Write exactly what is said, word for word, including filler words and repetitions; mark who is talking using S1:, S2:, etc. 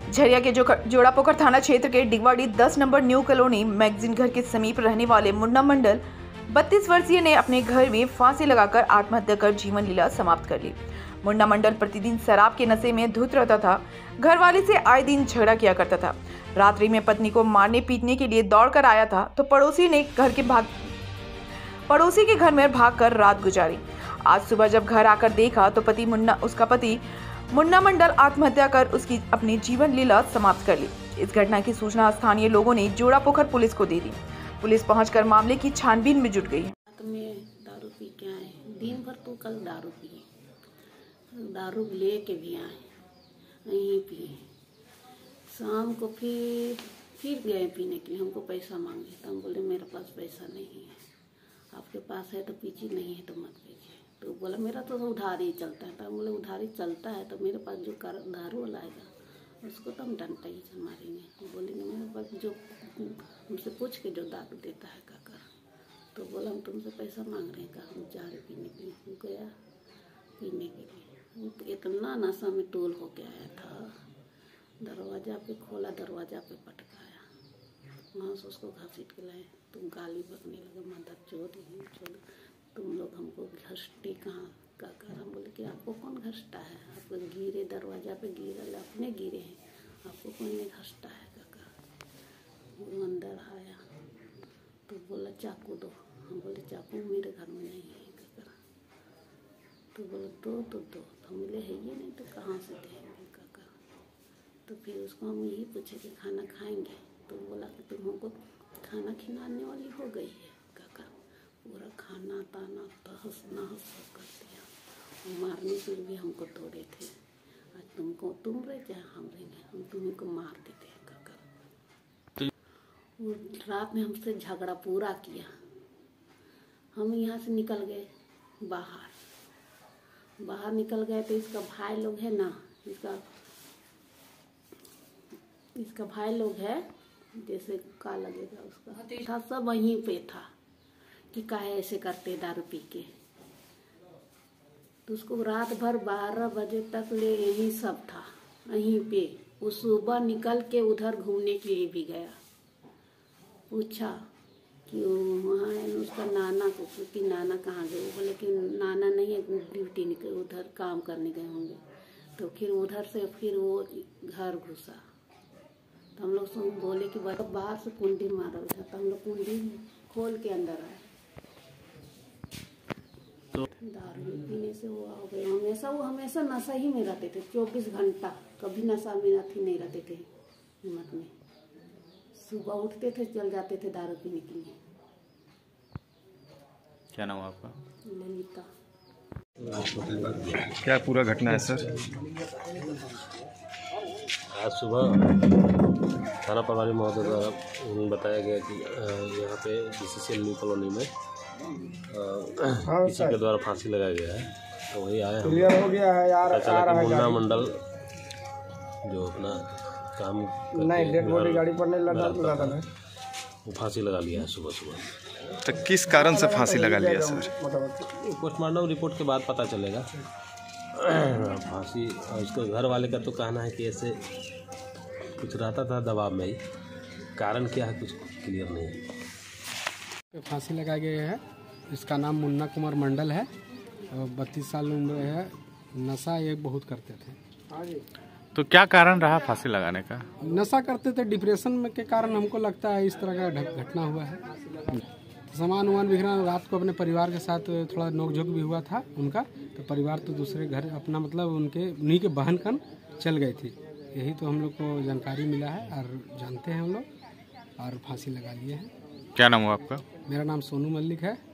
S1: झरिया के जोड़ापोखर थाना क्षेत्र के डिगवाड़ी दस नंबर न्यू कॉलोनी मैगजीन घर के समीप रहने वाले मुन्ना मंडल बत्तीस वर्षीय ने अपने घर में फांसी लगाकर आत्महत्या कर जीवन लीला समाप्त कर ली। मुन्ना मंडल प्रतिदिन शराब के नशे में धुत रहता था। घर वाले से आए दिन झगड़ा किया करता था। रात्रि में पत्नी को मारने पीटने के लिए दौड़कर आया था तो पड़ोसी ने घर के भाग पड़ोसी के घर में भागकर रात गुजारी। आज सुबह जब घर आकर देखा तो पति मुन्ना उसका पति मुन्ना मंडल आत्महत्या कर उसकी अपनी जीवन लीला समाप्त कर ली। इस घटना की सूचना स्थानीय लोगों ने जोड़ापोखर पुलिस को दे दी। पुलिस पहुंचकर मामले की छानबीन में जुट गई।
S2: में दारू पी के आए, दिन भर तो कल दारू पिए, दारू ले के भी आए, यहीं पिए। शाम को फिर फिर गए पीने के लिए, हमको पैसा मांगे तो हम बोले मेरे पास पैसा नहीं है, आपके पास है तो पीछे, नहीं है तो मत पीछे। तो बोला मेरा तो उधार ही चलता है। तो हम बोले उधार ही चलता है तो मेरे पास जो दारू वाला आएगा उसको तो हम डंडा ही से मारेंगे। बोलेंगे मेरे पास जो हमसे पूछ के जो दारू देता है काकर। तो बोला हम तुमसे पैसा मांग रहे हैं का, हम जा रहे पीने के लिए। हम गया पीने के लिए, तो इतना नशा में टोल होके आया था। दरवाज़ा पे खोला, दरवाज़ा पे पटकाया, वहाँ से उसको घसीट के लाए। तुम गाली बकने लगे, मदद चोर चोर, तुम लोग हमको घसटे कहाँ का कर। हम बोले कि आपको कौन घसटा है, आपको गिरे दरवाज़ा पे गिरे, अपने गिरे हैं, आपको कौन नहीं घसटा है काका। वो अंदर आया तो बोला चाकू दो। हम बोले चाकू मेरे घर में नहीं है काका। तो बोला दो तो दो। हम बोले है ये नहीं तो कहाँ से देंगे काका। तो फिर उसको हम यही पूछे कि खाना खाएंगे। तो बोला कि तुम हमको खाना खिलाने वाली हो गई है काका। पूरा खाना ताना तहस नहस सब कर दिया। मारने के लिए हमको तोड़े थे। आज तुमको तुम रहे चाहे हम रहेंगे, हम तुम्हें को मार देते हैं काका। वो रात में हमसे झगड़ा पूरा किया। हम यहाँ से निकल गए बाहर बाहर निकल गए तो इसका भाई लोग है ना, इसका इसका भाई लोग है, जैसे का लगेगा उसका था, सब वहीं पे था कि काहे ऐसे करते दारू पी के। तो उसको रात भर बारह बजे तक ले यही सब था, यहीं पे। वो सुबह निकल के उधर घूमने के लिए भी गया। पूछा कि वहाँ है उसका नाना को कि नाना कहाँ गए। वो बोले कि नाना नहीं है, ड्यूटी निकल उधर काम करने गए होंगे। तो फिर उधर से फिर वो घर घुसा। तो हम लोग बोले कि बाहर से कुंडी मारा था। तो हम लोग कुंडी खोल के अंदर आए। तो दारू पीने से वो हो गए। हमेशा वो हमेशा नशा ही में रहते थे, चौबीस घंटा कभी नशा में अथी नहीं रहते थे हिम्मत में। सुबह उठते थे चल जाते थे दारू पीने के लिए।
S3: क्या नाम है आपका?
S2: ललिता।
S3: क्या पूरा घटना है सर?
S4: आज सुबह थाना प्रभारी महोदय द्वारा बताया गया कि यहाँ पे बीसीसीएल न्यू कॉलोनी में हाँ, किसी के द्वारा फांसी लगाया गया है। तो वही आया
S5: क्लियर हो गया है यार।
S4: मुन्ना मंडल जो अपना काम
S5: नहीं डेड बॉडी गाड़ी पर नहीं लगा है,
S4: वो फांसी लगा लिया है सुबह सुबह।
S3: तो किस कारण से फांसी लगा लिया सर?
S4: पोस्टमार्टम रिपोर्ट के बाद पता चलेगा। फांसी उसके घर वाले का तो कहना है कि ऐसे कुछ रहता था दबाव में ही, कारण क्या है कुछ क्लियर नहीं है।
S5: फांसी लगाई गई है। इसका नाम मुन्ना कुमार मंडल है और बत्तीस साल उम्र है। नशा ये बहुत करते थे।
S3: तो क्या कारण रहा फांसी लगाने का?
S5: नशा करते थे, डिप्रेशन में के कारण हमको लगता है इस तरह का घटना हुआ है। सामान वामान बिखरा। रात को अपने परिवार के साथ थोड़ा नोकझोंक भी हुआ था उनका। तो परिवार तो दूसरे घर अपना मतलब उनके उन्हीं के बहन कन चल गई थी। यही तो हम लोग को जानकारी मिला है और जानते हैं हम लोग, और फांसी लगा लिए हैं।
S3: क्या नाम हुआ आपका?
S5: मेरा नाम सोनू मल्लिक है।